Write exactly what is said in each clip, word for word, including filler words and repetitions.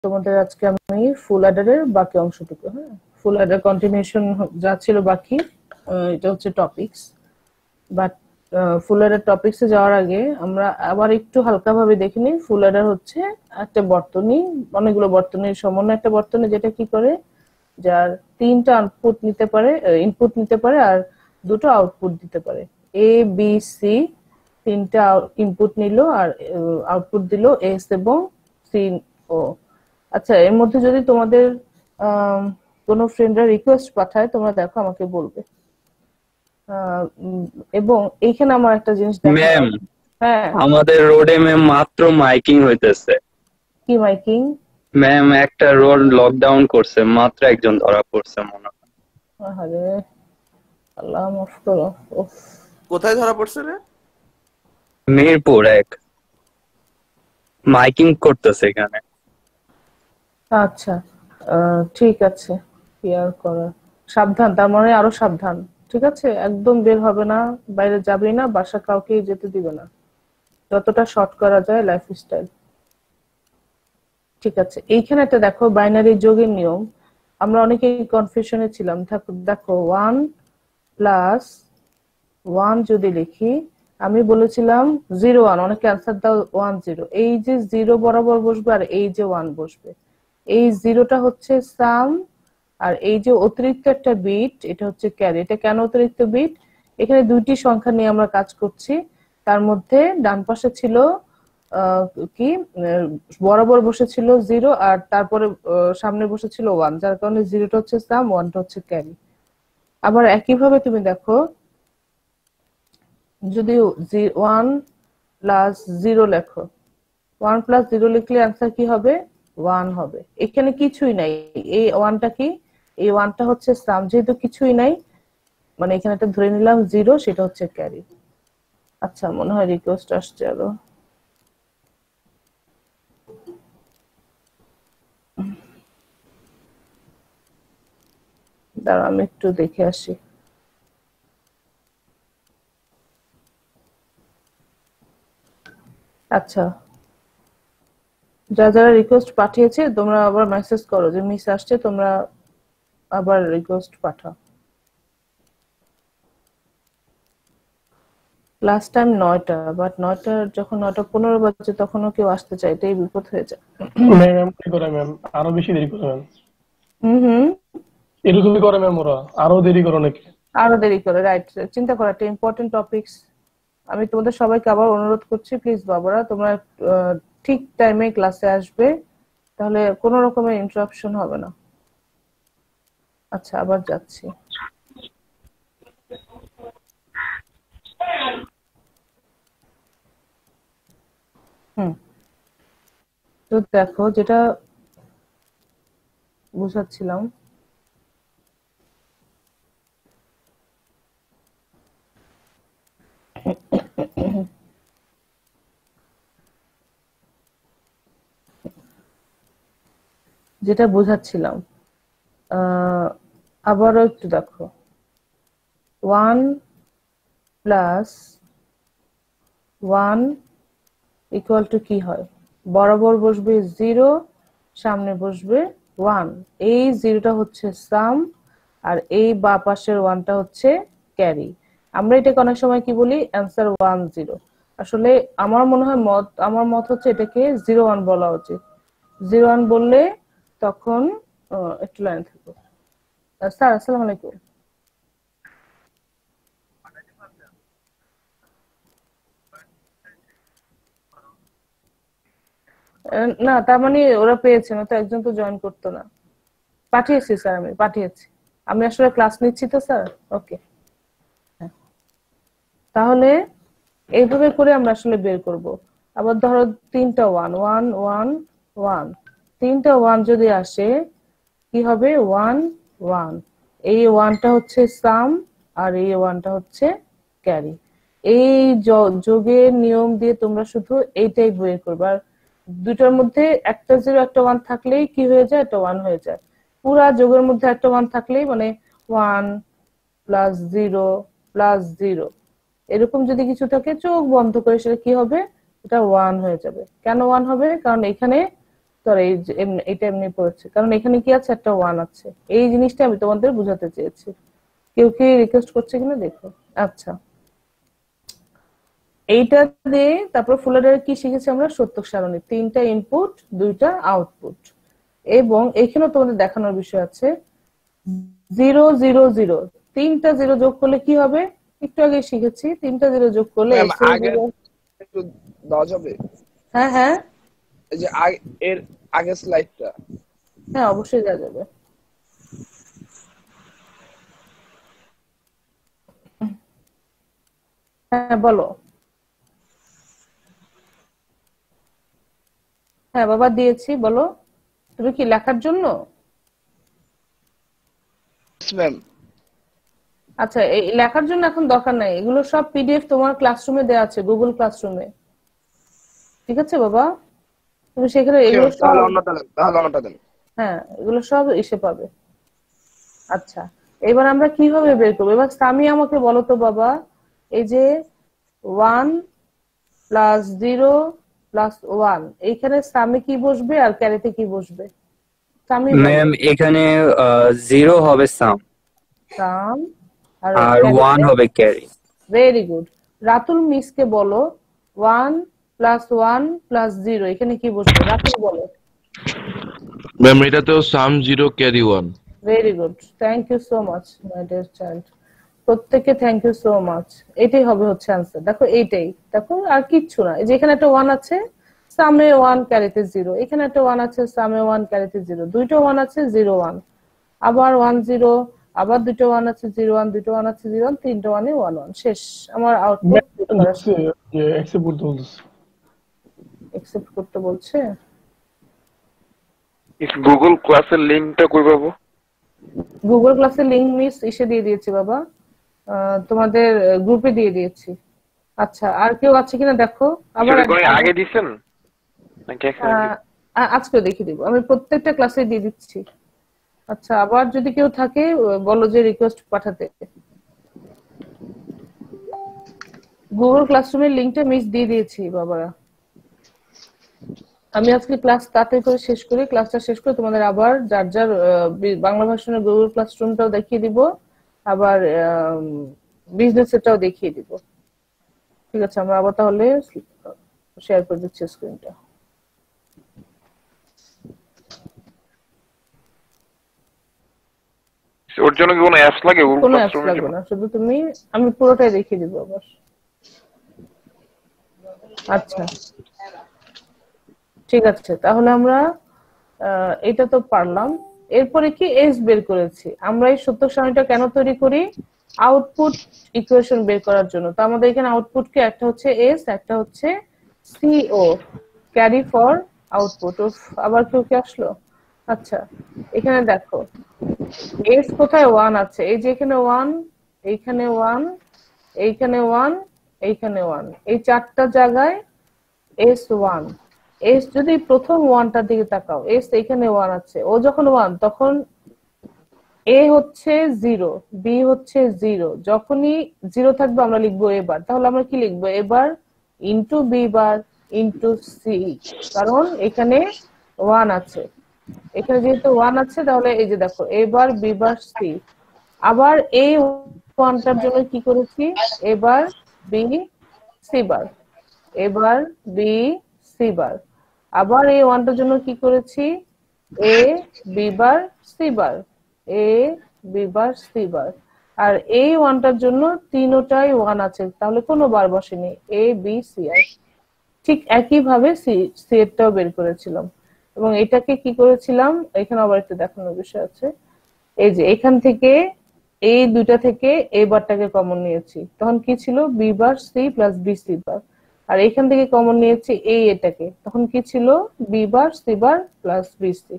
তোমাদের আজকে আমি ফুল অ্যাডারের বাকি অংশটুকু, হ্যাঁ ফুল অ্যাডার কন্টিনিউশন যা ছিল বাকি, এটা হচ্ছে টপিকস। বাট ফুল অ্যাডার টপিকসে যাওয়ার আগে আমরা আবার একটু হালকাভাবে দেখে নিই। ফুল অ্যাডার হচ্ছে একটা বর্তনী, অনেকগুলো বর্তনীর সমন্বয় একটা বর্তনী, যেটা কি করে, যার তিনটা আউটপুট নিতে পারে, ইনপুট নিতে পারে আর দুটো আউটপুট দিতে পারে। এ বি সি তিনটা ইনপুট নিল আর আউটপুট দিল এস এবং সি ও। আচ্ছা, এর মধ্যে যদি তোমাদের কোনো ফ্রেন্ডরা রিকোয়েস্ট পাঠায় তোমরা দেখো, আমাকে বলবে। এবং এইখানে আমার একটা জিনিস দেখো ম্যাম, হ্যাঁ আমাদের রোডে ম্যাম মাত্র মাইকিং হইতেছে। কি মাইকিং? ম্যাম একটা রোড লকডাউন করছে, মাত্র একজন ধরা পড়ছে মনে হয়। আরে আল্লাহ মাফ করো। উফ, কোথায় ধরা পড়ছে রে? মিরপুর এক মাইকিং করতেছে এখানে। আচ্ছা ঠিক আছে, কি আর করার, সাবধান। তার মানে আরো সাবধান, ঠিক আছে? একদম বের হবে না, বাইরে যাবে না, বাসা কাউকে যেতে দিবে না, যতটা শর্ট করা যায় লাইফস্টাইল। ঠিক আছে, এইখানে একটা দেখো বাইনারি যোগের নিয়ম। আমরা অনেকেই কনফিউশনে ছিলাম। দেখো ওয়ান প্লাস ওয়ান যদি লিখি, আমি বলেছিলাম জিরো ওয়ান, অনেকে অ্যান্সার দাও ওয়ান জিরো। এই যে জিরো বরাবর বসবে আর এই যে ওয়ান বসবে, এই জিরোটা হচ্ছে সাম, আর এই যে অতিরিক্ত একটা বিট এটা হচ্ছে ক্যারি। এটা কেন অতিরিক্ত বিট? এখানে দুইটি সংখ্যা নিয়ে আমরা কাজ করছি, তার মধ্যে ডান পাশে ছিল কি বরাবর বসেছিল জিরো, আর তারপরে সামনে বসেছিল ওয়ান, যার কারণে জিরোটা হচ্ছে সাম, ওয়ানটা হচ্ছে ক্যারি। আবার একইভাবে তুমি দেখো, যদি ওয়ান প্লাস জিরো লেখো, ওয়ান প্লাস জিরো লিখলে অ্যান্সার কি হবে? ওয়ান হবে। এখানে কিছুই নাই, এই ওয়ানটা কি, এই ওয়ানটা হচ্ছে সাম, যেহেতু কিছুই নাই মানে এখানে একটা ধরে নিলাম জিরো, সেটা হচ্ছে ক্যারি। আচ্ছা, মনে হয় রিকোয়েস্ট আসছে আরো। দাঁড়া আমি একটু দেখে আসি। আচ্ছা, যারা যারা রিকোয়েস্ট পাঠিয়েছে তোমরা আবার মেসেজ করো যে মিস আসছে, তোমরা আবার রিকোয়েস্ট পাঠাও। লাস্ট টাইম নয়টা, বাট নয়টা যখন নয়টা পনেরো বাজে তখনও কেউ আসতে চায়, এটাই বিপদ হয়ে যায়। ম্যাম কি করে ম্যাম, আরো বেশি দেরি করে ম্যাম। হুম হুম এরকমই করে ম্যাম, ওরা আরো দেরি করে নাকি? আরো দেরি করে, রাইট। চিন্তা করো, একটা ইম্পর্টেন্ট টপিকস। আমি তোমাদের সবাইকে আবার অনুরোধ করছি, প্লিজ বাবারা তোমরা ঠিক টাইমে ক্লাসে আসবে, তাহলে কোনো রকমের ইন্টারাপশন হবে না। আচ্ছা, আবার যাচ্ছি। হুম তো দেখো, যেটা বুঝাচ্ছিলাম, যেটা বুঝাচ্ছিলাম আবারও একটু দেখো, one plus one equal to কি হয়? বরাবর বসবে জিরো, সামনে বসবে ওয়ান। এই জিরোটা হচ্ছে সাম, আর এই বা পাশের ওয়ানটা হচ্ছে ক্যারি। আমরা এটাকে অনেক সময় কি বলি, অ্যান্সার ওয়ান জিরো। আসলে আমার মনে হয় মত আমার মত হচ্ছে এটাকে জিরো ওয়ান বলা উচিত। জিরো ওয়ান বললে তখন একটু লাইন থাকবো। স্যার আসসালামু আলাইকুম। না, তার মানে ওরা পেয়েছে না তো, একজন তো জয়েন করতো না। পাঠিয়েছি স্যার, আমি পাঠিয়েছি। আমি আসলে ক্লাস নিচ্ছি তো স্যার। ওকে, তাহলে এইভাবে করে আমরা আসলে বের করব। আবার ধরো তিনটা ওয়ান, ওয়ান ওয়ান ওয়ান, তিনটা ওয়ান যদি আসে কি হবে? One one. এই ওয়ানটা হচ্ছে সাম, আর এই ওয়ানটা হচ্ছে ক্যারি। এই যোগের নিয়ম দিয়ে তোমরা শুধু এইটাই বের করবে। আর দুটার মধ্যে একটা জিরো একটা ওয়ান থাকলেই কি হয়ে যায়? একটা ওয়ান হয়ে যায়। পুরা যোগের মধ্যে একটা ওয়ান থাকলেই মানে one plus zero plus zero, এরকম যদি কিছু থাকে চোখ বন্ধ করে সেটা কি হবে? এটা ওয়ান হয়ে যাবে। কেন ওয়ান হবে? কারণ এখানে সরি এটা এমনি পড়েছে, কারণ এখানে কি আছে, একটা ওয়ান আছে। এই জিনিসটা আমি তোমাদের বোঝাতে চেয়েছি। কেউ কি রিকোয়েস্ট করছে কিনা দেখো। আচ্ছা, এইটা দিয়ে তারপর ফুলারের কি শিখেছি আমরা, সত্যক সারণী, তিনটা ইনপুট দুইটা আউটপুট। এবং এখানেও তোমাদের দেখানোর বিষয় আছে, জিরো জিরো জিরো, তিনটা জিরো যোগ করলে কি হবে, একটু আগে শিখেছি, তিনটা জিরো যোগ করলে ম্যাম x এর আগে জিরো। একটু দাও যাবে? হ্যাঁ হ্যাঁ এই যে আগে- এর আগের স্লাইডটা। হ্যাঁ অবশ্যই দেওয়া যাবে। হ্যাঁ বলো। হ্যাঁ বাবা দিয়েছি, বলো। তুমি কি লেখার জন্য? ম্যাম আচ্ছা, এই লেখার জন্য এখন দরকার নাই, এগুলো সব পিডিএফ তোমার ক্লাসরুমে দেওয়া আছে, গুগল ক্লাসরুমে। ঠিক আছে বাবা, তুমি সেখানে এগুলো সব, তাহলে অন্যটা দেন, তাহলে অন্যটা দেন। হ্যাঁ এগুলো সব এসে পাবে। আচ্ছা, এবার আমরা কিভাবে বের করবো, এবার সামি আমাকে বলো তো বাবা, এই যে one plus zero plus one, এইখানে সামে কি বসবে আর ক্যারিতে কি বসবে? সামি ম্যাম এখানে জিরো হবে সাম সাম আর আর ওয়ান হবে ক্যারি। Very good. রাতুল মিসকে বলো one plus one plus zero, এখানে কি বসবে? রাতুল বলো। ম্যাম এটাতেও sum zero carry one. Very good, thank you so much my dear child, প্রত্যেককে থ্যাংক ইউ সো মাচ। এটাই হবে হচ্ছে আনসার। দেখো এইটাই, দেখো আর কিচ্ছু না। এই যে এখানে একটা ওয়ান আছে, সামে ওয়ান ক্যারিতে জিরো, এখানে একটা ওয়ান আছে, সামে ওয়ান ক্যারিতে জিরো, দুইটা ওয়ান আছে, জিরো ওয়ান, আবার ওয়ান জিরো, আবার দুটো ওয়ান আছে, জিরো ওয়ান, দুটো ওয়ান আছে, জিরো ওয়ান, তিনটা ওয়ানে ওয়ান ওয়ান, শেষ আমার আউটপুট। অ্যাকসেপ্ট করতে বলতেছে। একসেপ্ট করতে বলছে। গুগল ক্লাসের লিংকটা কই পাবো? গুগল ক্লাসের লিংক মিস এসে দিয়ে দিয়েছি বাবা, আহ, তোমাদের গ্রুপে দিয়ে দিয়েছি। আচ্ছা, আর কেউ আছে কিনা দেখো। আবার সেটা কোন আগে দিছেন নাকি এখন? আহ, আ- আজকে দেখিয়ে দিব, আমি প্রত্যেকটা ক্লাসে দিয়ে দিচ্ছি। আচ্ছা, আবার যদি কেউ থাকে বলো যে রিকোয়েস্ট পাঠাতে। গুগল ক্লাসরুমের লিংকটা মিস দিয়ে দিয়েছি বাবারা। আমি আজকে ক্লাস তাড়াতাড়ি করে শেষ করি, ক্লাসটা শেষ করে তোমাদের আবার যার যার আহ, বি- বাংলা ভার্সনের গুগল ক্লাসরুমটাও দেখিয়ে দিব, আবার বিজনেস এটাও দেখিয়ে দিব। ঠিক আছে, আমরা আবার তাহলে শেয়ার করে দিচ্ছি স্ক্রিনটা। ওর জন্য কি কোনো অ্যাপস লাগে গুগল কোনো অ্যাপস ক্লাসরুমের লাগবে জন্য? না, শুধু তুমি, আমি পুরোটাই দেখিয়ে দিব আবার। আচ্ছা ঠিক আছে, তাহলে আমরা আহ, এটা তো পারলাম। এরপরে কি এস বের করেছি আমরা। এই সত্যক সারণীটা কেন তৈরি করি? আউটপুট ইকুয়েশন বের করার জন্য। তো আমাদের এখানে আউটপুট কি, একটা হচ্ছে এস, একটা হচ্ছে সিও, ক্যারি ফর আউটপুট। আবার কেউ কি আসলো? আচ্ছা, এখানে দেখো এস কোথায়, ওয়ান আছে, এই যে এখানে ওয়ান, এইখানে ওয়ান, এইখানে ওয়ান, এইখানে ওয়ান, এই চারটা জায়গায় এস ওয়ান। এস যদি প্রথম ওয়ানটার দিকে তাকাও, এস এখানে ওয়ান আছে, ও যখন ওয়ান তখন এ হচ্ছে জিরো, বি হচ্ছে জিরো। যখনই জিরো থাকবে আমরা লিখবো এবার, তাহলে আমরা কি লিখবো এবার, into B bar into C, কারণ এখানে ওয়ান আছে। এখানে যেহেতু ওয়ান আছে তাহলে এই যে দেখো এবার বি বার সি। আবার এই ওয়ানটার জন্য কি করেছি, এবার বি সি বার, এবার বি সি বার। আবার এই ওয়ানটার জন্য কি করেছি, A B bar C bar, A B bar C bar. আর এই ওয়ানটার জন্য তিনটাই ওয়ান আছে, তাহলে কোনো বার বসেনি, এ বি সি আর। ঠিক একই ভাবে সি সি এরটাও বের করেছিলাম। এবং এটাকে কি করেছিলাম, এখানে আবার একটু দেখানোর বিষয় আছে। এই যে এখান থেকে এই দুইটা থেকে এ বারটাকে কমন নিয়েছি, তখন কি ছিল, B bar C plus B C bar. আর এখান থেকে কমন নিয়েছি এই এটাকে, তখন কি ছিল, B bar C bar plus B C.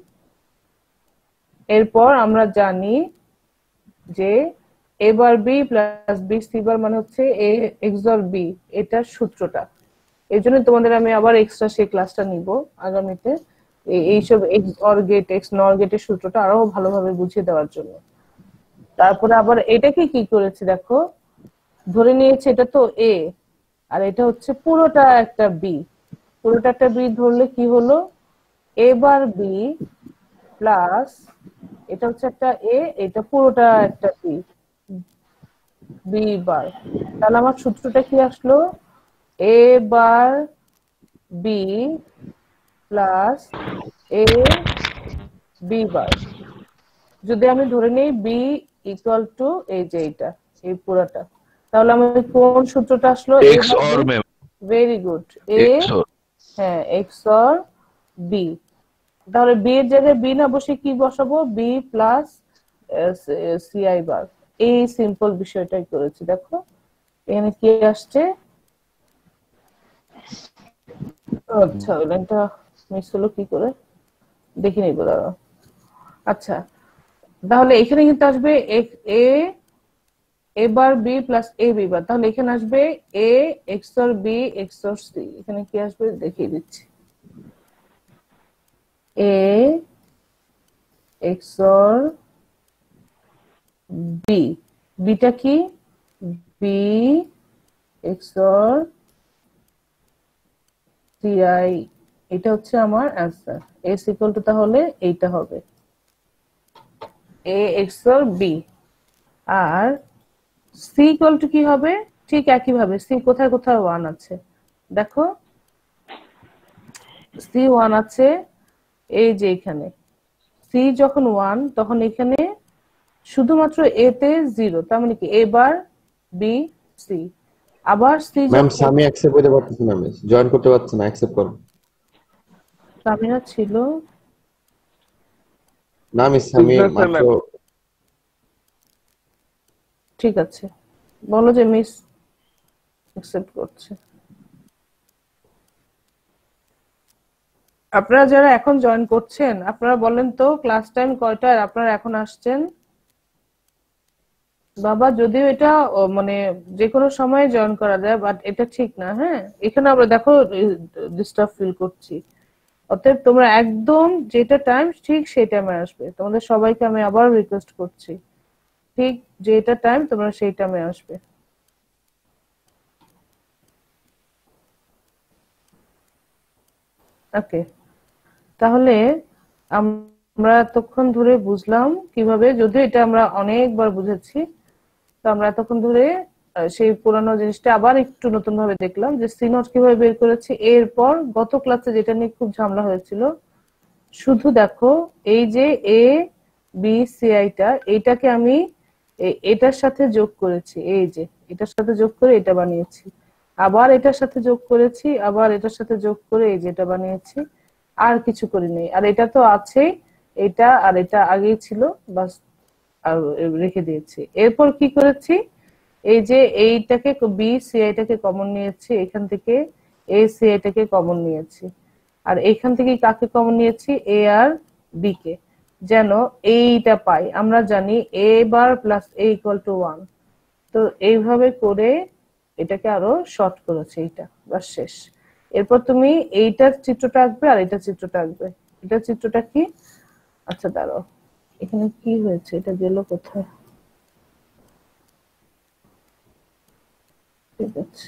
এরপর আমরা জানি যে A bar B plus B C bar মানে হচ্ছে এ এক্সর বি, এটা সূত্রটা। এই জন্য তোমাদের আমি আবার এক্সট্রা সেই ক্লাসটা নিব আগামীতে, এইসব এক্স অর গেট, এক্স নর গেটের সূত্রটা আরো ভালোভাবে বুঝিয়ে দেওয়ার জন্য। তারপরে আবার এটাকে কি করেছি দেখো, ধরে নিয়েছি এটা তো এ, আর এটা হচ্ছে পুরোটা একটা বি, পুরোটা একটা বি ধরলে কি হলো, এ বার বি প্লাস এটা হচ্ছে একটা এ, এটা পুরোটা একটা বি, বি বার। তাহলে আমার সূত্রটা কি আসলো? A bar B plus A B bar. যদি আমি ধরে নেই বি ইকুয়াল টু এই যে এটা, এই পুরোটা, তাহলে আমার কোন সূত্রটা আসলো? X or ma'am, very good, A X or হ্যাঁ এক্স অর বি। তাহলে বি এর জায়গায় বি না বসে কি বসাবো? B plus C I bar. এই সিম্পল বিষয়টাই করেছি। দেখো এখানে কি আসছে। আচ্ছা ওই লাইনটা মিস হলো কি করে দেখে নিব, দাঁড়াও। আচ্ছা তাহলে এখানে কিন্তু আসবে A A bar B plus A B bar. তাহলে এখানে আসবে A X or B X or C. এখানে কি আসবে দেখিয়ে দিচ্ছি। এ এক্স অর বি, বিটা কি? B X or C I. এটা হচ্ছে আমার অ্যান্সার। এস ইকুয়াল টু তাহলে এইটা হবে এ এক্স অর বি। আর সি ইকুয়াল টু কি হবে? ঠিক একই ভাবে, সি কোথায় কোথায় ওয়ান আছে দেখো, সি ওয়ান আছে এই যে এখানে। সি যখন ওয়ান তখন এখানে শুধুমাত্র এ তে জিরো, তার মানে কি এ বার বি সি। আবার সি ম্যাম সামি অ্যাকসেপ্ট করতে পারতেছে না, মিস জয়েন করতে পারছে না, অ্যাকসেপ্ট করো। সামিনা ছিল না মিস সামি মাত্র। ঠিক আছে, বলো যে মিস অ্যাকসেপ্ট করছে। আপনারা যারা এখন জয়েন করছেন আপনারা বলেন তো ক্লাস টাইম কয়টায় আপনারা এখন আসছেন? বাবা যদিও এটা মানে যে কোনো সময় জয়েন করা যায়, বাট এটা ঠিক না। হ্যাঁ এখানে আমরা দেখো ডিস্টার্ব ফিল করছি। অতএব তোমরা একদম যেটা টাইম ঠিক সেই টাইমে আসবে। তোমাদের সবাইকে আমি আবার রিকোয়েস্ট করছি, ঠিক যেটা টাইম তোমরা সেই টাইমে আসবে। ওকে, তাহলে আমরা এতক্ষণ ধরে বুঝলাম কিভাবে, যদিও এটা আমরা অনেকবার বুঝেছি, তো আমরা এতক্ষণ ধরে সেই পুরানো জিনিসটা আবার একটু নতুন ভাবে দেখলাম যে সি নট কিভাবে বের করেছি। এরপর গত ক্লাসে যেটা নিয়ে খুব ঝামেলা হয়েছিল, শুধু দেখো এই যে এ বি সি আইটা, এইটাকে আমি এটার সাথে যোগ করেছি, এই যে এটার সাথে যোগ করে এটা বানিয়েছি, আবার এটার সাথে যোগ করেছি, আবার এটার সাথে যোগ করে এই যে এটা বানিয়েছি, আর কিছু করি নাই। আর এটা তো আছেই, এটা আর এটা আগেই ছিল, বাস আর রেখে দিয়েছি। এরপর কি করেছি, এই যে এইটাকে বি সি আইটাকে কমন নিয়েছি, এখান থেকে এ সি আইটাকে কমন নিয়েছি, আর এইখান থেকে কাকে কমন নিয়েছি? এ আর বি কে, যেন এইটা পাই। আমরা জানি A bar plus A equal to one. তো এইভাবে করে এটাকে আরো শর্ট করেছে, এইটা বাস শেষ। এরপর তুমি এইটার চিত্রটা আঁকবে আর এটার চিত্রটা আঁকবে। এটার চিত্রটা কি? আচ্ছা দাঁড়াও, এখানে কি হয়েছে, এটা গেল কোথায়? ঠিক আছে,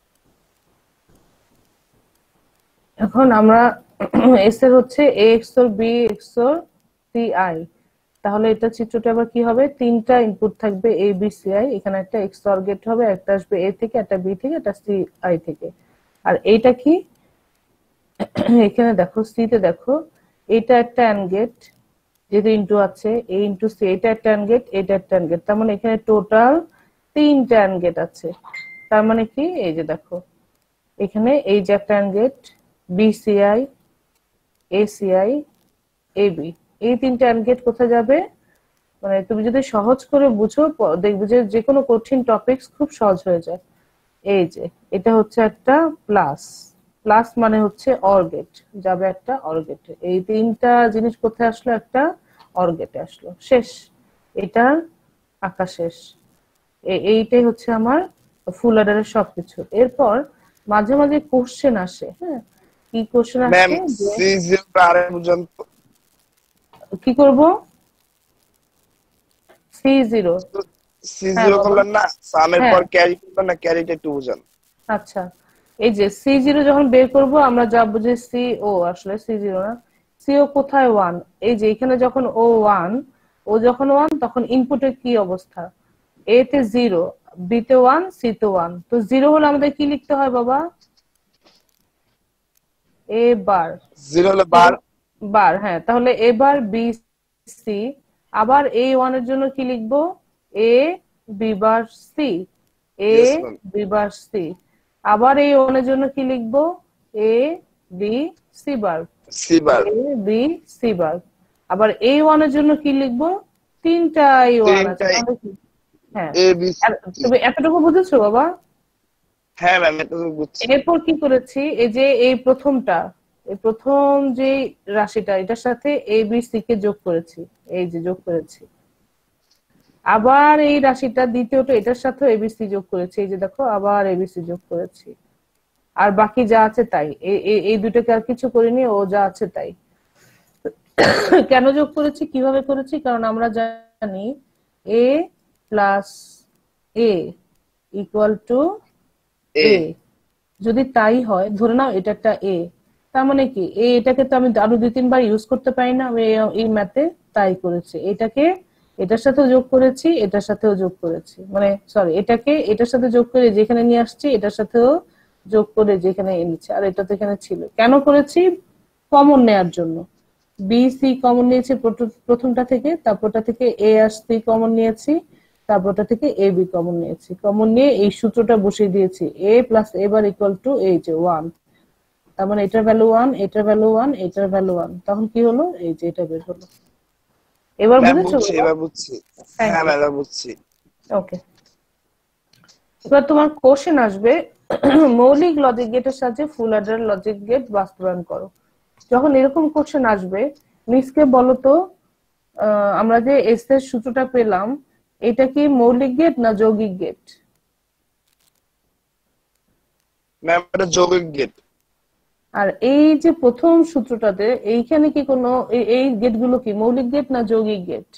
এখন আমরা এস এর হচ্ছে A X or B X or C I. তাহলে এটা চিত্রটা আবার কি হবে? তিনটা ইনপুট থাকবে এ বি সি আই, এখানে একটা এক্স অর গেট হবে, একটা আসবে এ থেকে, একটা বি থেকে, একটা সি আই থেকে। আর এইটা কি? এখানে দেখো সি তে দেখো এটা একটা অ্যান্ড গেট, যেহেতু ইনটু আছে এ ইনটু সি, এটা একটা অ্যান্ড গেট, এটা একটা অ্যান্ড গেট, তার মানে এখানে টোটাল তিনটা অ্যান্ড গেট আছে। তার মানে কি, এই যে দেখো এখানে এই যে একটা and gate B C I A C I A B, এই তিনটা অ্যান্ড গেট কোথায় যাবে? মানে তুমি যদি সহজ করে বুঝো দেখবে যে যে কোনো কঠিন টপিকস খুব সহজ হয়ে যায়। এই যে এটা হচ্ছে একটা প্লাস, প্লাস মানে হচ্ছে অর গেট, যাবে একটা অর গেটে। এই তিনটা জিনিস কোথায় আসলো? একটা অর গেটে আসলো, শেষ। এটা আঁকা শেষ। এইটাই হচ্ছে আমার ফুল অ্যাডারের সবকিছু। এরপর মাঝে মাঝে কোশ্চেন আসে। হ্যাঁ, কি কোশ্চেন ম্যাম আসে? সি জিরো আরে পর্যন্ত কি করব? সি জিরো সি জিরো করলেন না, সামের হ্যাঁ। পর ক্যারি করবেন না, ক্যারিটা একটু বুঝান। আচ্ছা, এই যে সি জিরো যখন বের করব আমরা যা বুঝে সি ও আসলে সি জিরো না, সিও কোথায় ওয়ান, এই যে এখানে যখন ও ওয়ান, ও যখন ওয়ান তখন ইনপুটের কি অবস্থা, এ তে জিরো, বি তে ওয়ান, সি তে ওয়ান। তো জিরো হলে আমাদের কি লিখতে হয় বাবা? এ বার, জিরো হলো বার বার, হ্যাঁ। তাহলে এ বার বি সি, আবার এ ওয়ান এর জন্য কি লিখবো? A B bar C, A Yes, ma'am. B bar C. আবার এই ওয়ান এর জন্য কি লিখবো? A B C bar, C bar A B C bar. আবার এই ওয়ান এর জন্য কি লিখবো? তিনটা এই ওয়ান আছে, তিনটাই। তাহলে কি? হ্যাঁ, এ বি সি। আর তুমি এতটুকু বুঝেছো বাবা? হ্যাঁ ম্যাম, এটা তো বুঝছি। এরপর কি করেছি, এই যে এই প্রথমটা, এই প্রথম যে রাশিটা এটার সাথে এ বি সি কে যোগ করেছি, এই যে যোগ করেছি। আবার এই রাশিটা দ্বিতীয়টা এটার সাথে এবিসি যোগ করেছি, এই যে দেখো আবার এবিসি যোগ করেছি। আর বাকি যা আছে তাই, এই- এই- এই দুটোকে আর কিছু করিনি, ও যা আছে তাই। কেন যোগ করেছি, কিভাবে করেছি? কারণ আমরা জানি A plus A equal to A A. যদি তাই হয়, ধরে নাও এটা একটা এ, তার মানে কি এ, এটাকে তো আমি আরো দুই তিনবার ইউজ করতে পারি না, আমি এই- এই ম্যাথে তাই করেছি। এটাকে এটার সাথেও যোগ করেছি, এটার সাথেও যোগ করেছি, মানে সরি, এটাকে এটার সাথে যোগ করে যেখানে নিয়ে আসছি, এটার সাথেও যোগ করে যেখানে এনেছি, আর এটা তো এখানে ছিল। কেন করেছি? কমন নেয়ার জন্য। বি সি কমন নিয়েছি প্রথ- প্রথমটা থেকে, তারপরটা থেকে এ আর সি কমন নিয়েছি, তারপরটা থেকে এ বি কমন নিয়েছি। কমন নিয়ে এই সূত্রটা বসিয়ে দিয়েছি, A plus A bar equal to এই যে ওয়ান। তার মানে এটার ভ্যালু ওয়ান, এটার ভ্যালু ওয়ান, এটার ভ্যালু ওয়ান। তখন কি হলো? এই যে এটা বের হলো। এবার ম্যাম বুঝেছো? বুঝছি, এবার বুঝছি। Thank হ্যাঁ you. ম্যাম, এবার বুঝছি। ওকে, এবার তোমার কোশ্চেন আসবে, মৌলিক লজিক গেটের সাহায্যে ফুল অ্যাডার লজিক গেট বাস্তবায়ন করো। যখন এরকম কোশ্চেন আসবে, মিসকে বলো তো, আহ, আমরা যে এস এর সূত্রটা পেলাম, এটা কি মৌলিক গেট না যৌগিক গেট? ম্যাম এটা যৌগিক গেট। আর এই যে প্রথম সূত্রটাতে এইখানে কি কোনো এই- এই গেট গুলো কি মৌলিক গেট না যৌগিক গেট?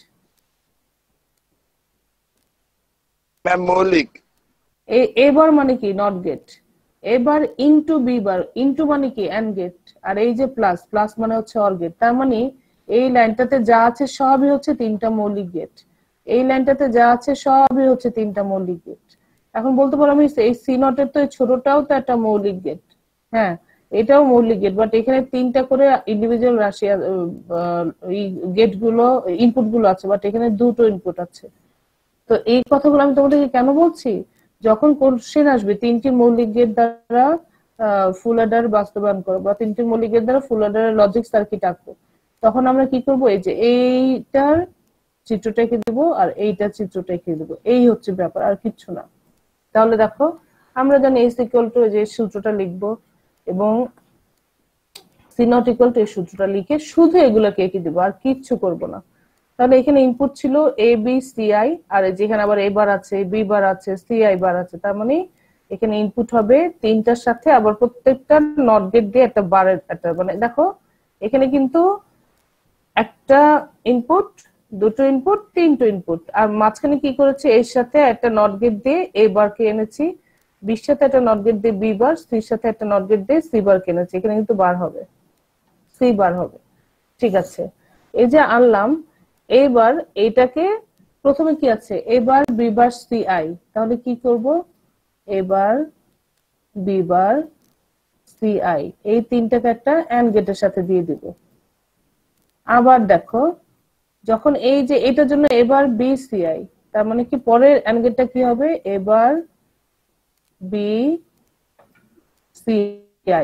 ম্যাম মৌলিক। এ- এবার মানে কি নট গেট। এবার ইনটু বি বার, ইনটু মানে কি এন্ড গেট, আর এই যে প্লাস, প্লাস মানে হচ্ছে অর গেট। তার মানে এই লাইনটাতে যা আছে সবই হচ্ছে তিনটা মৌলিক গেট, এই লাইনটাতে যা আছে সবই হচ্ছে তিনটা মৌলিক গেট। এখন বলতে পারো আমি এই সি নটের তো এই ছোটটাও তো একটা মৌলিক গেট, হ্যাঁ এটাও মৌলিক গেট, বাট এখানে তিনটা করে ইন্ডিভিজুয়াল রাশি আহ, আহ, এই গেট গুলো, ইনপুট গুলো আছে, বাট এখানে দুটো ইনপুট আছে। তো এই কথাগুলো আমি তোমাদেরকে কেন বলছি? যখন কোশ্চেন আসবে তিনটি মৌলিক গেট দ্বারা ফুল অ্যাডার বাস্তবায়ন করো, বা তিনটি মৌলিক গেট দ্বারা ফুল অ্যাডারের লজিক সার্কিট আঁকো, তখন আমরা কি করব? এই যে এইটার চিত্রটা এঁকে দিব, আর এইটার চিত্রটা এঁকে দিব, এই হচ্ছে ব্যাপার, আর কিচ্ছু না। তাহলে দেখো, আমরা জানি এস ইকুয়াল টু যে সূত্রটা লিখবো, এবং সি নট ইকুয়াল টু এই সূত্রটা লিখে শুধু এগুলোকে এঁকে দিব, আর কিচ্ছু করব না। তাহলে এখানে ইনপুট ছিল এ বি সি আই, আর যেখানে আবার এ বার আছে, বি বার আছে, সি আই বার আছে, তার মানে এখানে ইনপুট হবে তিনটার সাথে আবার প্রত্যেকটা নট গেট দিয়ে একটা বারের একটা, মানে দেখো এখানে কিন্তু একটা ইনপুট, দুটো ইনপুট, তিনটো ইনপুট, আর মাঝখানে কি করেছে, এর সাথে একটা নট গেট দিয়ে এ বার কে এনেছি, বির সাথে একটা নট গেট দিয়ে বি বার, সির সাথে একটা নট গেট দিয়ে সি বার কে এনেছি, এখানে কিন্তু বার হবে, সি বার হবে। ঠিক আছে, এই যে আনলাম, এইবার এইটাকে প্রথমে কি আছে, এবার বি বার সি আই, তাহলে কি করব, এবার বি বার সি আই, এই তিনটাকে একটা এন্ড গেটের সাথে দিয়ে দিব। আবার দেখো, যখন এই যে এটার জন্য এবার বি সি আই, তার মানে কি পরের এন্ড গেটটা কি হবে, এবার বি সি আই,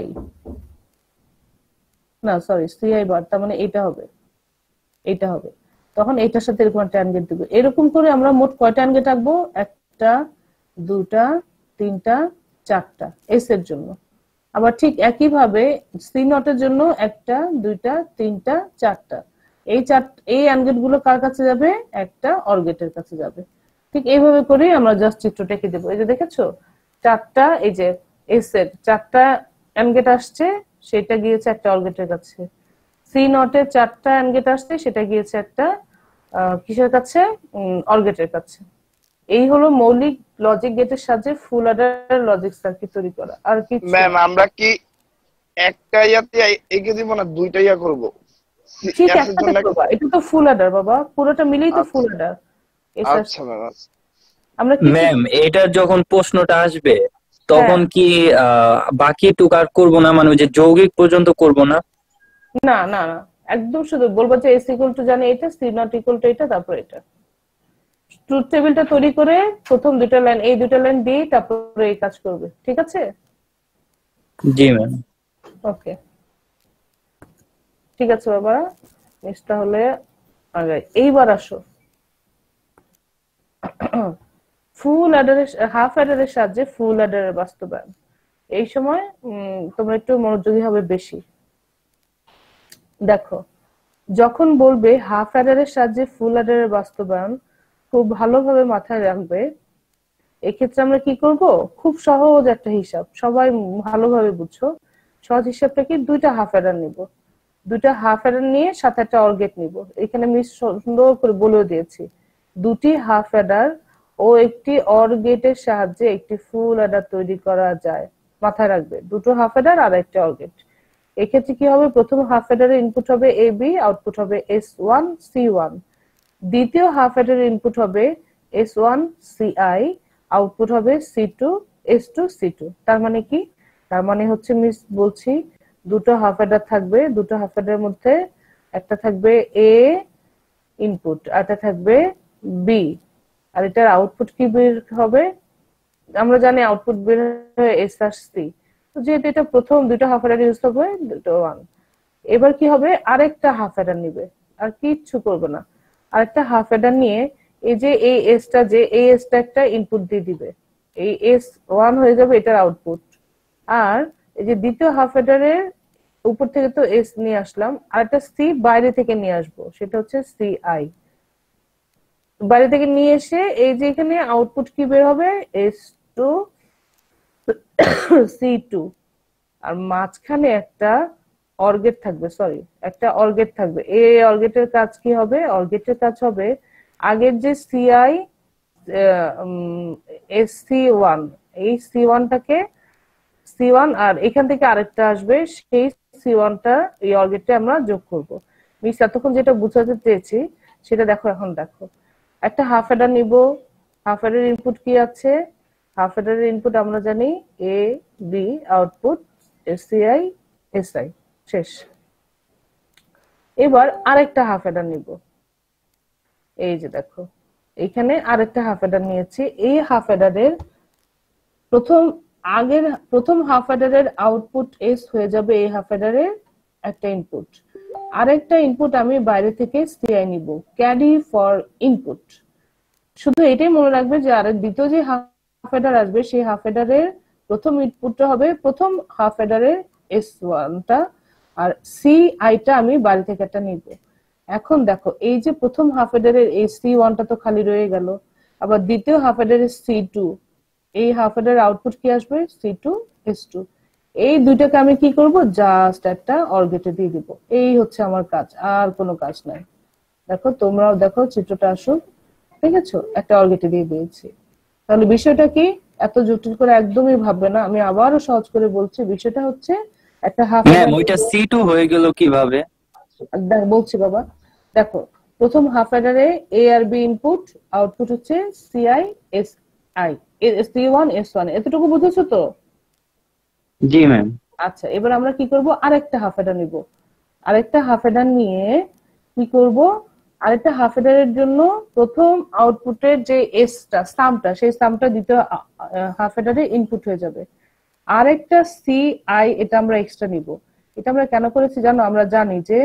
না সরি সি আই বার, তার মানে এটা হবে, এটা হবে। তখন এটার সাথে এরকম একটা অ্যান্ড গেট দিব। এরকম করে আমরা মোট কয়টা অ্যান্ড গেট আঁকবো? একটা, দুটা, তিনটা, চারটা এস এর জন্য। আবার ঠিক একই ভাবে সি নটের জন্য একটা, দুইটা, তিনটা, চারটা। এই চার এই অ্যান্ড গেট গুলো কার কাছে যাবে? একটা অর গেটের কাছে যাবে। ঠিক এইভাবে করে আমরা জাস্ট চিত্রটা এঁকে দেবো। এই যে দেখেছো, চারটা, এই যে এস এর চারটা অ্যান্ড গেট আসছে, সেটা গিয়েছে একটা অর গেটের কাছে। সি নটে চারটা অ্যান্ড গেট আসছে, সেটা গিয়েছে একটা আহ, কিসের কাছে? অর গেটের কাছে। এই হলো মৌলিক লজিক গেটের সাহায্যে ফুল অ্যাডার লজিক সার্কিট তৈরি করা, আর কিছু ম্যাম না। আমরা কি একটা ইয়াতে এঁকে দিব না দুইটা ইয়া করব? ঠিক এস এর একটাতে জন্য করবা, এটা তো ফুল অ্যাডার বাবা, পুরোটা মিলেই তো আচ্ছা। ফুল অ্যাডার। আচ্ছা ম্যাম আচ্ছা। আমরা কি ম্যাম এটা যখন প্রশ্নটা আসবে তখন কি আহ, বাকি টুকার করব না, মানে ওই যে যৌগিক পর্যন্ত করব না? না না না, একদম শুধু বলবো যে এস ইকুয়াল টু জানে এটা, সি নট ইকুয়াল টু এটা, তারপর এটা। ট্রুথ টেবিলটা তৈরি করে প্রথম দুটো লাইন, এই দুটো লাইন দিয়ে তারপরে এই কাজ করবে, ঠিক আছে? জি ম্যাম। ওকে ঠিক আছে বাবা, মিস তাহলে আগে এইবার আসো ফুল অ্যাডারের হাফ অ্যাডারের সাহায্যে ফুল অ্যাডারের বাস্তবায়ন। এই সময় উম, তোমরা একটু মনোযোগী হবে বেশি। দেখো, যখন বলবে হাফ অ্যাডারের সাহায্যে ফুল অ্যাডারের বাস্তবায়ন, খুব ভালোভাবে মাথায় রাখবে। এক্ষেত্রে আমরা কি করব, খুব সহজ একটা হিসাব, সবাই ভালোভাবে বুঝছো। সহজ হিসাবটা কি, দুইটা হাফ অ্যাডার নিব, দুইটা হাফ অ্যাডার নিয়ে সাথে একটা অর গেট নিব। এখানে আমি সুন্দর করে বলে দিয়েছি, দুটি হাফ অ্যাডার ও একটি অর গেটের সাহায্যে একটি ফুল অ্যাডার তৈরি করা যায়। মাথায় রাখবে, দুটো হাফ অ্যাডার আর একটা অর গেট। এক্ষেত্রে কি হবে, প্রথম হাফ অ্যাডারের ইনপুট হবে এ বি, আউটপুট হবে এস ওয়ান সি ওয়ান। দ্বিতীয় হাফ অ্যাডারের ইনপুট হবে S one C I, output হবে C two S two C two. তার মানে কি, তার মানে হচ্ছে মিস বলছি, দুটো হাফ অ্যাডার থাকবে, দুটো হাফ অ্যাডারের মধ্যে একটা থাকবে এ ইনপুট, আর একটা থাকবে বি, আর এটার আউটপুট কি বের হবে, আমরা জানি আউটপুট বের হয় এস আর সি। তো যেহেতু এটা প্রথম দুটো হাফ অ্যাডার ইউজ হবে, দুটো ওয়ান। এবার কি হবে, আরেকটা হাফ অ্যাডার নিবে, আর কিচ্ছু করবে না, আরেকটা হাফ অ্যাডার নিয়ে এই যে এই এসটা, যে এই এসটা একটা ইনপুট দিয়ে দিবে, এই এস ওয়ান হয়ে যাবে এটার আউটপুট। আর এই যে দ্বিতীয় হাফ অ্যাডারের উপর থেকে তো এস নিয়ে আসলাম, আর একটা সি বাইরে থেকে নিয়ে আসবো, সেটা হচ্ছে সি আই। বাইরে থেকে নিয়ে এসে এই যে এখানে আউটপুট কি বের হবে, এস টু সি টু। আর মাঝখানে একটা অর্গেট থাকবে, সরি একটা অর্গেট থাকবে। এই অর্গেটের কাজ কি হবে, অর্গেটের কাজ হবে আগের যে সিআই এস সি ওয়ান, এই সি ওয়ানটাকে সি ওয়ান, আর এখান থেকে আরেকটা আসবে, সেই সি ওয়ানটা এই অর্গেটে আমরা যোগ করব। মিস এতক্ষণ যেটা বুঝাতে চেয়েছি সেটা দেখো, এখন দেখো একটা হাফ অ্যাডার নিব, হাফ অ্যাডার ইনপুট কি আছে, হাফ অ্যাডারের ইনপুট আমরা জানি A B, output S C I S I, শেষ। এবার আরেকটা হাফ অ্যাডার নিব, এই যে দেখো এখানে আরেকটা হাফ অ্যাডার নিয়েছি। এই হাফ অ্যাডারের প্রথম আগের প্রথম হাফ অ্যাডারের আউটপুট এস হয়ে যাবে এই হাফ অ্যাডারের একটা ইনপুট, আরেকটা ইনপুট আমি বাইরে থেকে সিআই নিব, ক্যারি ফর ইনপুট। শুধু এটাই মনে রাখবে যে আর দ্বিতীয় যে হাফ অ্যাডার আসবে, সেই হাফ অ্যাডারের প্রথম ইনপুটটা হবে প্রথম হাফ অ্যাডারের এস ওয়ানটা, আর সি আইটা আমি বাইরে থেকে একটা নিব। এখন দেখো, এই যে প্রথম হাফ অ্যাডারের এই সি ওয়ানটা তো খালি রয়ে গেল, আবার দ্বিতীয় হাফ অ্যাডারের সি টু, এই হাফ অ্যাডারের আউটপুট কি আসবে, সি টু এস টু। এই দুইটাকে আমি কি করব, জাস্ট একটা অর গেটে দিয়ে দিব। এই হচ্ছে আমার কাজ, আর কোনো কাজ নাই। দেখো তোমরাও দেখো, চিত্রটা আসুক, দেখেছো, একটা অর গেটে দিয়ে দিয়েছি। তাহলে বিষয়টা কি, এত জটিল করে একদমই ভাববে না, আমি আবারও সহজ করে বলছি। বিষয়টা হচ্ছে একটা হাফ ম্যাম ওইটা সি টু হয়ে গেল কিভাবে? বলছি বাবা, দেখো প্রথম হাফ অ্যাডারে এ আর বি ইনপুট, আউটপুট হচ্ছে C I S I, C one S one, এতটুকু বুঝেছো তো? জি ম্যাম। আচ্ছা, এবার আমরা কি করব, আরেকটা হাফ অ্যাডার নিব, আরেকটা হাফ অ্যাডার নিয়ে কি করব, আরেকটা হাফ অ্যাডারের জন্য প্রথম আউটপুটের যে এসটা সামটা, সেই সামটা দ্বিতীয় হাফ অ্যাডারে ইনপুট হয়ে যাবে। আরেকটা সি আই, এটা আমরা এক্সট্রা নিব। এটা আমরা কেন করেছি জানো, আমরা জানি যে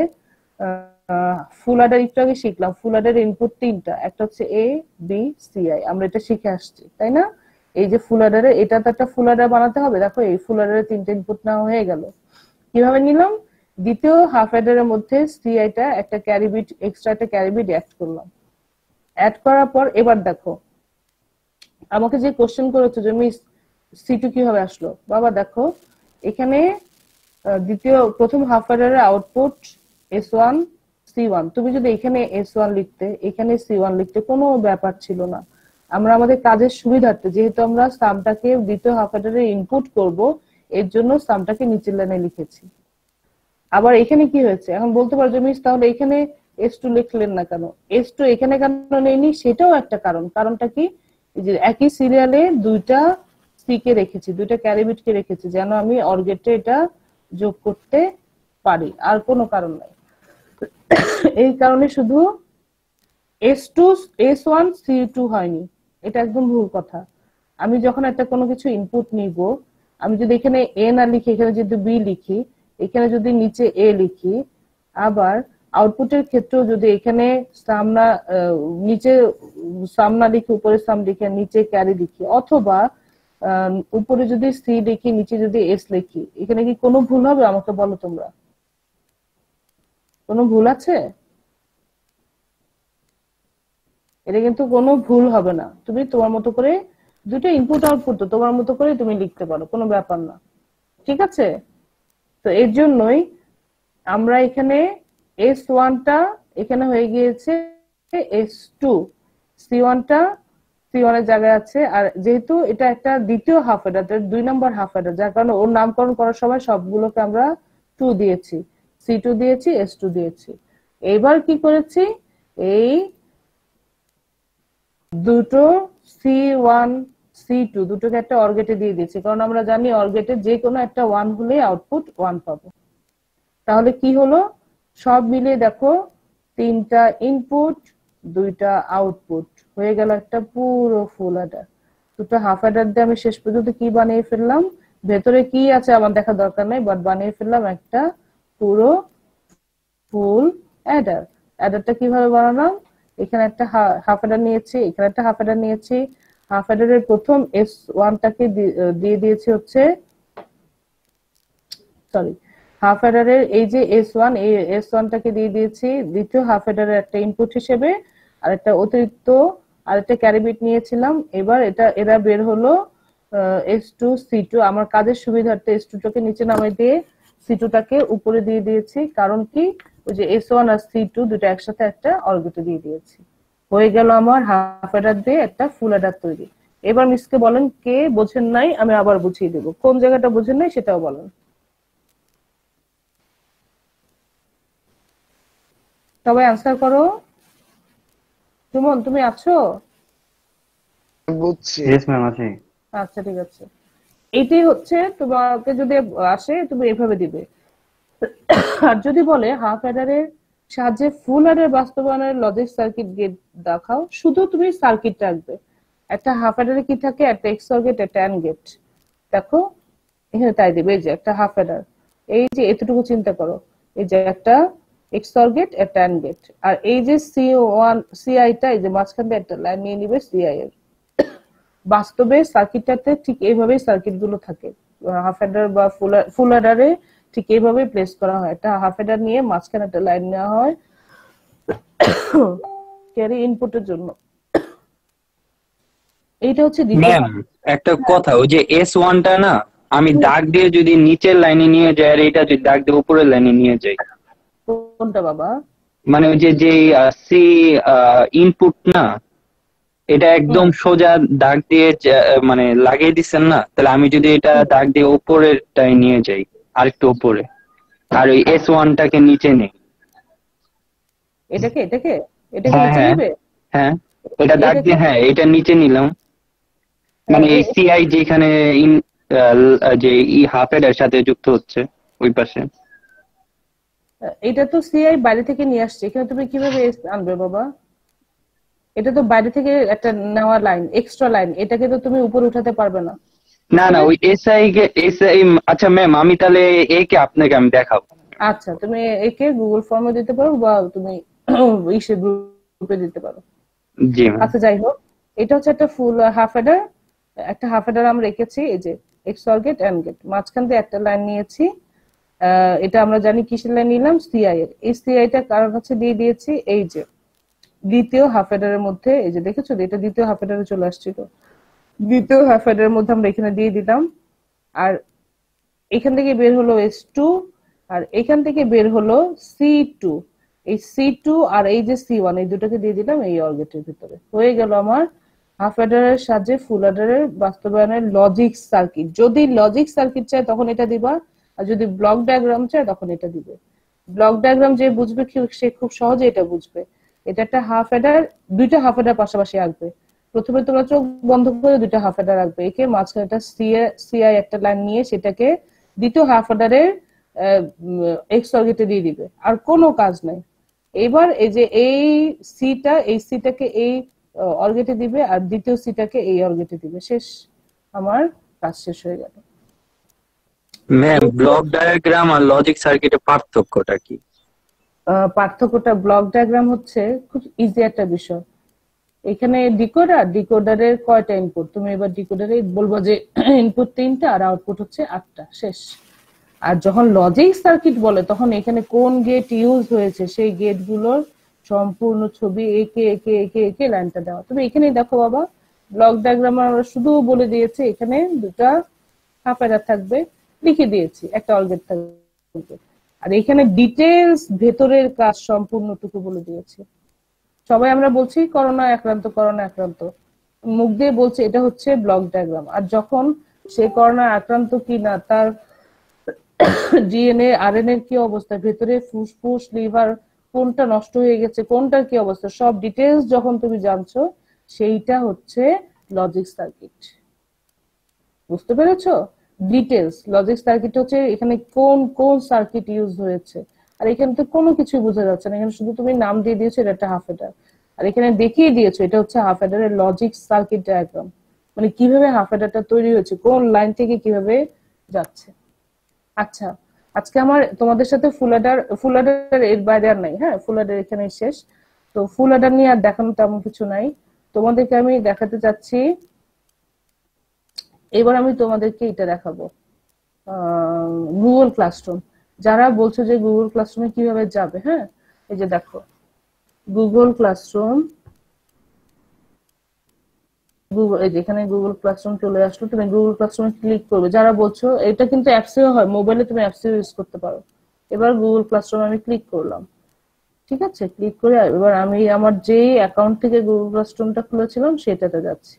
ফুল অ্যাডার একটু আগে শিখলাম, ফুল অ্যাডার ইনপুট তিনটা, একটা হচ্ছে এ বি সি আই, আমরা এটা শিখে আসছি তাই না? এই যে ফুল অ্যাডারে, এটা তো একটা ফুল অ্যাডার বানাতে হবে। দেখো এই ফুল অ্যাডারে তিনটা ইনপুট নেওয়া হয়ে গেল। কিভাবে নিলাম, দ্বিতীয় হাফ অ্যাডারের মধ্যে সিআইটা একটা ক্যারি বিট, এক্সট্রা একটা ক্যারি বিট অ্যাড করলাম। অ্যাড করার পর এবার দেখো, আমাকে যে কোশ্চেন করেছো যে মিস সি টু কিভাবে আসলো, বাবা দেখো এখানে দ্বিতীয় প্রথম হাফ অ্যাডারের output S one C one, তুমি যদি এখানে এস ওয়ান লিখতে, এখানে সি ওয়ান লিখতে, কোনো ব্যাপার ছিল না। আমরা আমাদের কাজের সুবিধার্থে, যেহেতু আমরা সামটাকে দ্বিতীয় হাফ অ্যাডারে ইনপুট করব, এর জন্য সামটাকে নিচের লাইনে লিখেছি। আবার এখানে কি হয়েছে এখন বলতে পারো যে মিস তাহলে এখানে এস টু লিখলেন না কেন? এস টু এখানে কেন নেইনি সেটাও একটা কারণ। কারণটা কি? এই যে একই সিরিয়ালে দুইটা সি কে রেখেছি, দুইটা ক্যারিবিট কে রেখেছি যেন আমি অর্গেটে এটা যোগ করতে পারি, আর কোনো কারণ নাই। এই কারণে শুধু S two S one C two হয়নি, এটা একদম ভুল কথা। আমি যখন একটা কোনো কিছু ইনপুট নিব, আমি যদি এখানে এ না লিখি, এখানে যদি বি লিখি, এখানে যদি নিচে এ লিখি, আবার আউটপুটের ক্ষেত্রেও যদি এখানে সামনা নিচে সামনা লিখি, উপরে সাম লিখি, নিচে ক্যারি লিখি, অথবা উপরে যদি সি লিখি, নিচে যদি এস লিখি, এখানে কি কোনো ভুল হবে? আমাকে বলো তোমরা, কোনো ভুল আছে? এটা কিন্তু কোনো ভুল হবে না। তুমি তোমার মতো করে দুটো ইনপুট আউটপুট তো তোমার মতো করে তুমি লিখতে পারো, কোনো ব্যাপার না, ঠিক আছে? তো এর জন্যই আমরা এখানে এস ওয়ানটা এখানে হয়ে গিয়েছে এস টু, সি ওয়ানটা সি ওয়ানের জায়গায় আছে। আর যেহেতু এটা একটা দ্বিতীয় হাফ এডার, দুই নম্বর হাফ এডার, যার কারণে ওর নামকরণ করার সময় সবগুলোকে আমরা টু দিয়েছি, সি টু দিয়েছি, এস টু দিয়েছি। এবার কি করেছি, এই দুটো সি ওয়ান সি টু দুটোকে একটা অর্গেটে দিয়ে দিয়েছি, কারণ আমরা জানি অর্গেটে যে কোনো একটা ওয়ান হলে আউটপুট ওয়ান পাবো। তাহলে কি হলো, সব মিলে দেখো তিনটা ইনপুট দুইটা আউটপুট হয়ে গেল একটা পুরো ফুল অ্যাডার। দুটো হাফ অ্যাডার দিয়ে আমি শেষ পর্যন্ত কি বানিয়ে ফেললাম, ভেতরে কি আছে আমার দেখা দরকার নাই, বাট বানিয়ে ফেললাম একটা পুরো ফুল অ্যাডার। অ্যাডারটা কিভাবে বানালাম, এখানে একটা হাফ অ্যাডার নিয়েছি, এখানে একটা হাফ অ্যাডার নিয়েছি। হাফ অ্যাডারের প্রথম এস ওয়ানটাকে দিয়ে দিয়েছি হচ্ছে, সরি হাফ অ্যাডারের এই যে এস ওয়ান, এই এস ওয়ানটাকে দিয়ে দিয়েছি দ্বিতীয় হাফ অ্যাডারের একটা ইনপুট হিসেবে, আর একটা অতিরিক্ত আর একটা ক্যারিবিট নিয়েছিলাম। এবার এটা এরা বের হলো এস টু সি টু। আমার কাজের সুবিধার্থে এস টু টাকে নিচে নামিয়ে দিয়ে সি টু টাকে উপরে দিয়ে দিয়েছি, কারণ কি ওই যে এস ওয়ান আর সি টু দুটো একসাথে একটা অর্গেটে দিয়ে দিয়েছি। হয়ে গেল আমার হাফ অ্যাডার দিয়ে একটা ফুল অ্যাডার তৈরি। এবার মিসকে বলেন কে বোঝেন নাই, আমি আবার বুঝিয়ে দেবো, কোন জায়গাটা বোঝেন নাই সেটাও বলেন। সবাই আনসার করো। সুমন তুমি আছো? বুঝছি। ইয়েস ম্যাম আছি। আচ্ছা ঠিক আছে, এইটাই হচ্ছে তোমাকে যদি আসে তুমি এভাবে দিবে। আর যদি বলে হাফ অ্যাডারের সাহায্যে ফুল অ্যাডার বাস্তবায়নের লজিক সার্কিট গেট দেখাও, শুধু তুমি সার্কিট রাখবে। একটা হাফ অ্যাডারে কি থাকে, একটা এক্সঅর গেট, একটা অ্যান্ড গেট। দেখো এখানে তাই দিবে, এই যে একটা হাফ অ্যাডার, এই যে এতটুকু চিন্তা করো, এই যে একটা এক্সঅর গেট, একটা অ্যান্ড গেট, আর এই যে সি ওয়ান সিআইটা এই যে মাঝখান দিয়ে একটা লাইন নিয়ে নিবে সিআই এর। বাস্তবে সার্কিটটাতে ঠিক এইভাবেই সার্কিট গুলো থাকে, হাফ অ্যাডার বা ফুল ফুল অ্যাডারে ঠিক এইভাবেই প্লেস করা হয়। একটা হাফ অ্যাডার নিয়ে মাঝখানে একটা লাইন নেওয়া হয় ক্যারি ইনপুটের জন্য। এইটা হচ্ছে ম্যাম একটা কথা, ওই যে এস ওয়ানটা না আমি দাগ দিয়ে যদি নিচের লাইনে নিয়ে যাই, আর এটা যদি দাগ দিয়ে উপরের লাইনে নিয়ে যাই, কোনটা বাবা? মানে ওই যে যে সি ইনপুট না, এটা একদম সোজা দাগ দিয়ে মানে লাগিয়ে দিচ্ছেন না, তাহলে আমি যদি এটা দাগ দিয়ে উপরেরটাই নিয়ে যাই আরেকটু উপরে, আর ওই এস ওয়ানটাকে নিচে নেই, এটাকে এটাকে এটাকে হ্যাঁ নিচে হ্যাঁ নেবে? হ্যাঁ এটা দাগ দিয়ে, হ্যাঁ এটা নিচে নিলাম, মানে এই সিআই যেখানে ইন যে ই হাফ এর সাথে যুক্ত হচ্ছে ওই পাশে। এটা তো সিআই বাইরে থেকে নিয়ে আসছে, এখানে তুমি কিভাবে এস আনবে বাবা? এটা তো বাইরে থেকে একটা নেওয়া লাইন, এক্সট্রা লাইন, এটাকে তো তুমি উপরে উঠাতে পারবে না। না না ওই এসআই কে এসআই, আচ্ছা ম্যাম আমি তাহলে একে আপনাকে আমি দেখাবো। আচ্ছা তুমি একে গুগল ফর্মে দিতে পারো বা তুমি ইসে গ্রুপে দিতে পারো। জি আচ্ছা যাই হোক, এটা হচ্ছে একটা ফুল হাফ এডার, একটা হাফ এডার আমরা রেখেছি এই যে এক্সঅর গেট এন্ড গেট, মাঝখান দিয়ে একটা লাইন নিয়েছি। এটা আমরা জানি কিসের লাইন নিলাম, সিআই এর। এই সিআইটা কারণ হচ্ছে দিয়ে দিয়েছি এই যে দ্বিতীয় হাফ এডারের মধ্যে, এই যে দেখেছো এটা দ্বিতীয় হাফ এডারে চলে আসছিল, দ্বিতীয় হাফ এডারের মধ্যে আমরা এখানে দিয়ে দিলাম। আর এখান থেকে বের হলো এস টু, আর এখান থেকে বের হলো সি টু। এই সি টু আর এই যে সি ওয়ান, এই দুটোকে দিয়ে দিলাম এই অর্গেটের ভিতরে। হয়ে গেল আমার হাফ অ্যাডারের সাহায্যে ফুল অ্যাডারের বাস্তবায়নের লজিক সার্কিট। যদি লজিক সার্কিট চাই তখন এটা দিবা, আর যদি ব্লক ডায়াগ্রাম চায় তখন এটা দিবে। ব্লক ডায়াগ্রাম যে বুঝবে সে খুব সহজে এটা বুঝবে। এটা একটা হাফ হেডার, দুইটা হাফ হেডার পাশাপাশি আঁকবে। প্রথমে তোমরা চোখ বন্ধ করে দুইটা হাফ হেডার রাখবে, একে মাঝখানে একটা সিআই একটা লাইন নিয়ে সেটাকে দ্বিতীয় হাফ হেডারে এক্স অর্গেটে দিয়ে দিবে, আর কোনো কাজ নাই। এবার এই যে এই সিটা এই সিটাকে এই অর্গেটে দিবে আর দ্বিতীয় সিটাকে এই অর্গেটে দিবে, শেষ, আমার কাজ শেষ হয়ে গেল। ম্যাম ব্লক ডায়াগ্রাম আর লজিক সার্কিটের পার্থক্যটা কি? পার্থক্যটা ব্লক ডায়াগ্রাম হচ্ছে খুব ইজি একটা বিষয়। এখানে ডিকোডার, ডিকোডারের কয়টা ইনপুট, তুমি এবার ডিকোডারে বলবো যে ইনপুট তিনটা আর আউটপুট হচ্ছে আটটা, শেষ। আর যখন লজিক সার্কিট বলে তখন এখানে কোন গেট ইউজ হয়েছে সেই গেট গুলোর সম্পূর্ণ ছবি একে একে একে একে লাইনটা দেওয়া। তুমি এখানে দেখো বাবা, ব্লক ডায়াগ্রাম আমরা শুধু বলে দিয়েছে এখানে দুটা হাফ হেডার থাকবে, লিখে দিয়েছি, একটা অর্গেট থাকবে। আর এখানে ডিটেলস ভেতরের কাজ সম্পূর্ণটুকু বলে দিয়েছি। সবাই আমরা বলছি করোনা আক্রান্ত করোনা আক্রান্ত, মুখ দিয়ে বলছে এটা হচ্ছে ব্লক ডায়াগ্রাম। আর যখন সে করোনা আক্রান্ত কি না, তার ডিএনএ আরএনএ কি অবস্থা, ভেতরে ফুসফুস লিভার কোনটা নষ্ট হয়ে গেছে, কোনটার কি অবস্থা, সব ডিটেলস যখন তুমি জানছো সেইটা হচ্ছে লজিক সার্কিট। বুঝতে পেরেছো? ডিটেলস লজিক সার্কিট হচ্ছে এখানে কোন কোন সার্কিট ইউজ হয়েছে। আর এখানে তো কোনো কিছু বোঝা যাচ্ছে না, এখানে শুধু তুমি নাম দিয়ে দিয়েছো এটা একটা হাফ হেডার, আর এখানে দেখিয়ে দিয়েছো এটা হচ্ছে হাফ হেডারের লজিক সার্কিট ডায়াগ্রাম, মানে কিভাবে হাফ হেডারটা তৈরি হয়েছে, কোন লাইন থেকে কিভাবে যাচ্ছে। আচ্ছা, আজকে আমার তোমাদের সাথে ফুল হেডার ফুল হেডার এর বাইরে আর নাই, হ্যাঁ ফুল হেডার এখানে শেষ। তো ফুল হেডার নিয়ে আর দেখানো তেমন কিছু নাই, তোমাদেরকে আমি দেখাতে চাচ্ছি। এবার আমি তোমাদেরকে এটা দেখাবো, গুগল ক্লাসরুম। যারা বলছো যে গুগল ক্লাসরুমে কিভাবে যাবে, হ্যাঁ এই যে দেখো গুগল ক্লাসরুম, গুগল এই যেখানে গুগল ক্লাসরুম চলে আসলো, তুমি গুগল ক্লাসরুমে ক্লিক করবে। যারা বলছো এটা কিন্তু অ্যাপসেও হয়, মোবাইলে তুমি অ্যাপসেও ইউজ করতে পারো। এবার গুগল ক্লাসরুমে আমি ক্লিক করলাম, ঠিক আছে, ক্লিক করে এবার আমি আমার যে অ্যাকাউন্ট থেকে গুগল ক্লাসরুমটা খুলেছিলাম সেটাতে যাচ্ছি।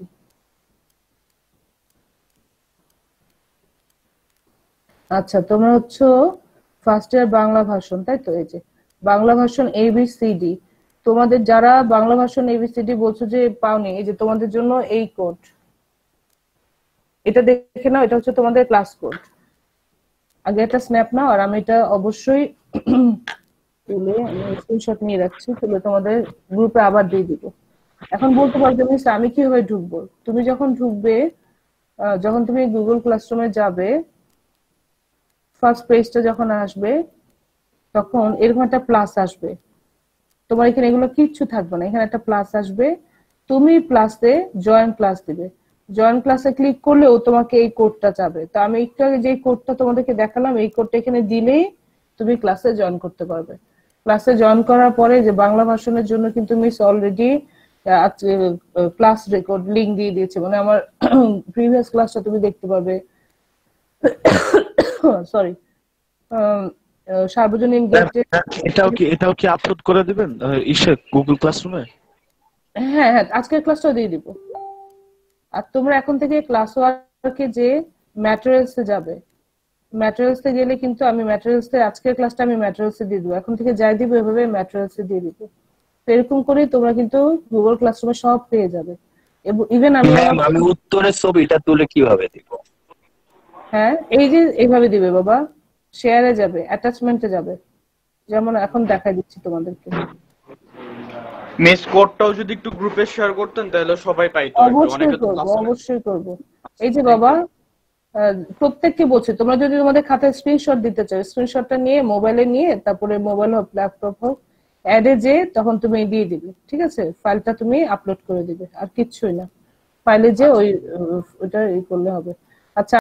আচ্ছা, তোমরা হচ্ছে ফার্স্ট ইয়ার বাংলা ভার্সন, তাই তো? এই যে বাংলা ভার্সন এবিসিডি, তোমাদের যারা বাংলা ভার্সন এবিসিডি বলছো যে পাওনি, এই যে তোমাদের জন্য এই কোড, এটা দেখে নাও, এটা হচ্ছে তোমাদের ক্লাস কোড। আগে একটা স্ন্যাপ নাও, আর আমি এটা অবশ্যই তুলে আমি স্ক্রিনশট নিয়ে রাখছি, তুলে তোমাদের গ্রুপে আবার দিয়ে দিব। এখন বলতে পারো যে মিস আমি কিভাবে ঢুকবো? তুমি যখন ঢুকবে, যখন তুমি গুগল ক্লাসরুমে যাবে, ফার্স্ট পেজটা যখন আসবে তখন এরকম একটা প্লাস আসবে, তোমার এখানে এগুলো কিচ্ছু থাকবে না, এখানে একটা প্লাস আসবে, তুমি প্লাসে জয়েন ক্লাস দিবে। জয়েন ক্লাসে ক্লিক করলে ও তোমাকে এই কোডটা চাবে। তো আমি একটু আগে যে কোডটা তোমাদেরকে দেখালাম, এই কোডটা এখানে দিলেই তুমি ক্লাসে জয়েন করতে পারবে। ক্লাসে জয়েন করার পরে যে বাংলা ভার্সনের জন্য কিন্তু miss already class record link দিয়ে দিয়েছে, মানে আমার প্রিভিয়াস ক্লাসটা তুমি দেখতে পাবে। সরি, সার্বজনীন গেটে এটাও কি এটাও কি আপলোড করে দিবেন ইসে গুগল ক্লাসরুমে? হ্যাঁ হ্যাঁ, আজকের ক্লাসটাও দিয়ে দিব। আর তোমরা এখন থেকে ক্লাস ওয়ার্কে যে ম্যাটেরিয়ালসে যাবে, ম্যাটেরিয়ালসে গেলে কিন্তু আমি ম্যাটেরিয়ালসে আজকের ক্লাসটা আমি ম্যাটেরিয়ালসে দিয়ে দেবো, এখন থেকে যাই দিব এভাবে ম্যাটেরিয়ালসে দিয়ে দিব। তো এরকম করে তোমরা কিন্তু গুগল ক্লাসরুমে সব পেয়ে যাবে। ইভেন আমি আমি উত্তরের ছবিটা তুলে কিভাবে দিব? হ্যাঁ এই যে এইভাবে দিবে বাবা, শেয়ারে যাবে, অ্যাটাচমেন্টে যাবে, যেমন এখন দেখাই দিচ্ছি তোমাদেরকে। মিস কোডটাও যদি একটু গ্রুপে শেয়ার করতেন তাহলে সবাই পাইতো। অবশ্যই করব, অবশ্যই করব। এই যে বাবা প্রত্যেককে বলছে, তোমরা যদি তোমাদের খাতায় স্ক্রিনশট দিতে চাও, স্ক্রিনশটটা নিয়ে মোবাইলে নিয়ে তারপরে মোবাইল হোক ল্যাপটপ হোক অ্যাডে যে তখন তুমি দিয়ে দিবে, ঠিক আছে, ফাইলটা তুমি আপলোড করে দিবে, আর কিচ্ছুই না, ফাইলে যে ওই ওটা ই করলে হবে।